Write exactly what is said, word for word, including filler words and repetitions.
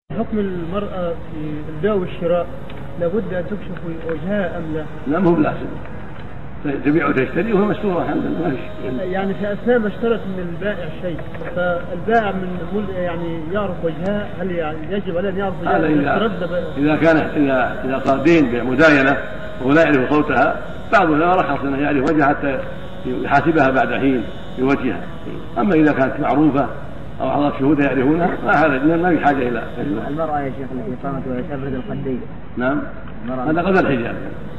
حكم المرأة في البيع والشراء لابد أن تكشف وجهها أم لا؟ لا مو بلازم، تبيع وتشتري وهو مستورة الحمد لله. يعني في أثناء ما اشترت من البائع شيء فالبائع من يعني يعرف وجهها، هل يعني يجب عليه أن يعرف وجهها؟ إذا, إذا كان إذا إذا قاضين بمداينة ولا يعرف صوتها بعضنا رخص أنه يعرف وجهها حتى يحاسبها بعد حين بوجهها. أما إذا كانت معروفة أو حضرت شهود يعرفونها ما هذا ما في حاجة إلى المرأة يا شيخ التي قامت وتبرد الخدين. نعم هذا قدر الحجاب.